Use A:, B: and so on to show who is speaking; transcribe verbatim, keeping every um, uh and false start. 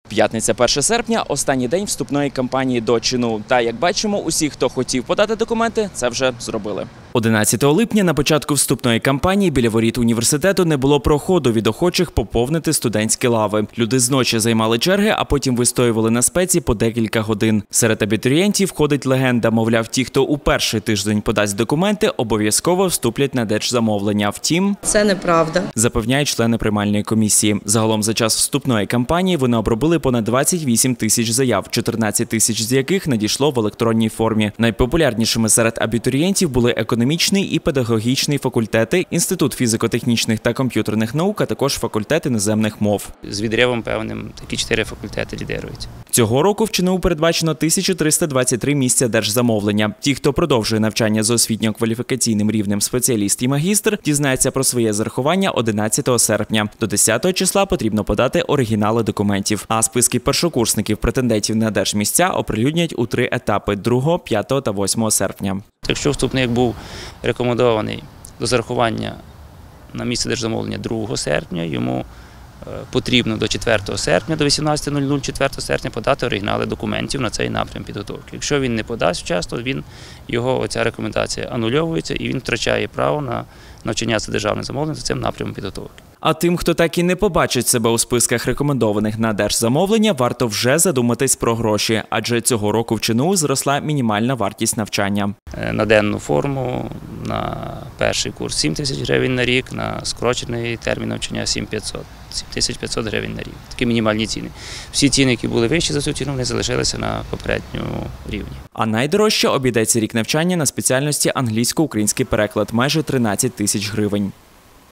A: П'ятниця, перше серпня – останній день вступної кампанії до ЧНУ. Та, як бачимо, усі, хто хотів подати документи, це вже зробили. одинадцятого липня на початку вступної кампанії біля воріт університету не було проходу від охочих поповнити студентські лави. Люди зночі займали черги, а потім вистоювали на спеці по декілька годин. Серед абітурієнтів входить легенда, мовляв, ті, хто у перший тиждень подасть документи, обов'язково вступлять на держзамовлення. Втім,
B: це неправда,
A: запевняють члени приймальної комісії. Загалом за час вступної кампанії вони обробили понад двадцять вісім тисяч заяв, чотирнадцять тисяч з яких надійшло в електронній формі. Найпопулярнішими серед абітурієнтів були економічний і педагогічний факультети, Інститут фізико-технічних та комп'ютерних наук, а також факультет іноземних мов.
C: З відривом певним такі чотири факультети лідирують.
A: Цього року в ЧНУ передбачено тисячу триста двадцять три місця держзамовлення. Ті, хто продовжує навчання за освітньо-кваліфікаційним рівнем спеціаліст і магістр, дізнається про своє зарахування одинадцятого серпня. До десятого числа потрібно подати оригінали документів. А списки першокурсників-претендентів на держмісця оприлюднять у три етапи – другого, п'ятого та восьмого серпня.
C: Якщо вступник був рекомендований до зарахування на місце держзамовлення другого серпня, йому потрібно до четвертого серпня, до вісімнадцятої нуль нуль четвертого серпня подати оригінали документів на цей напрям підготовки. Якщо він не подасть вчасно, він, його оця рекомендація анульовується і він втрачає право на навчання за державне замовлення за цим напрямом підготовки.
A: А тим, хто так і не побачить себе у списках рекомендованих на держзамовлення, варто вже задуматись про гроші, адже цього року в ЧНУ зросла мінімальна вартість навчання.
C: На денну форму, на перший курс сім тисяч гривень на рік, на скорочений термін навчання сім тисяч п'ятсот гривень на рік. Такі мінімальні ціни. Всі ціни, які були вищі за цю ціну, вони залишилися на попередньому рівні.
A: А найдорожче обійдеться рік навчання на спеціальності англійсько-український переклад – майже тринадцять тисяч гривень.